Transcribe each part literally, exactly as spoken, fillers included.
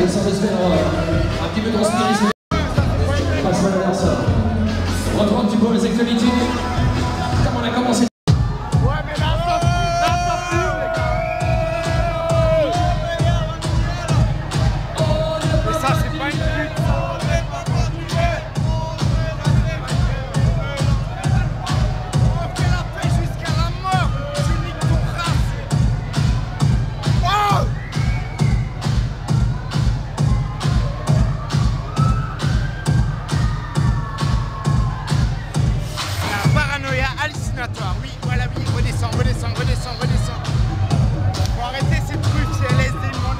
ça va se faire euh, un petit peu de respiration. Passe à l'adversaire. On retrouve un petit peu les actualités. Comme on a commencé. Hallucinatoire, oui, voilà, oui, redescends, redescends, redescends, redescends. Faut arrêter ces trucs, c'est L S D, le monde.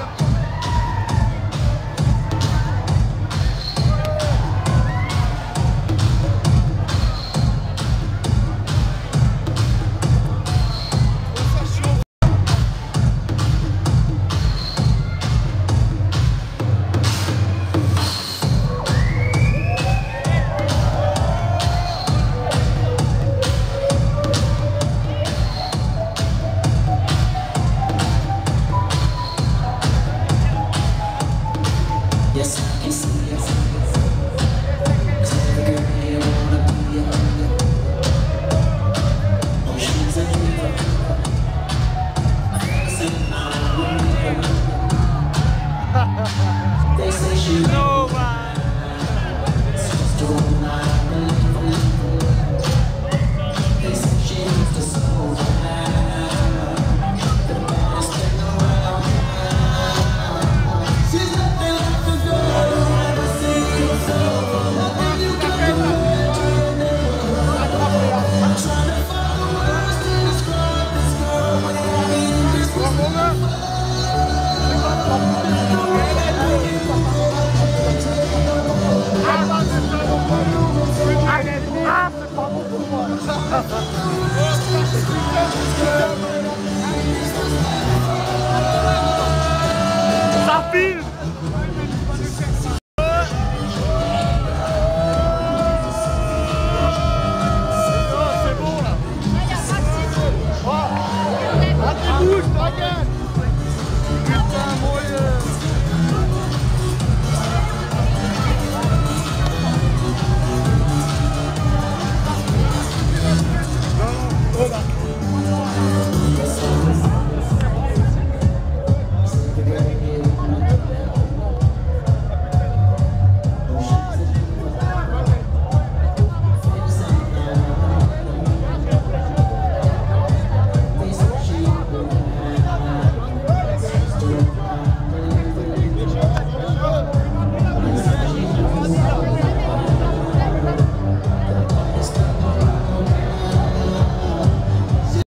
Yes, yes, yes. Cause every girl here wanna be a hugger. Oh, she's a diva. I said I wanna be her. They say she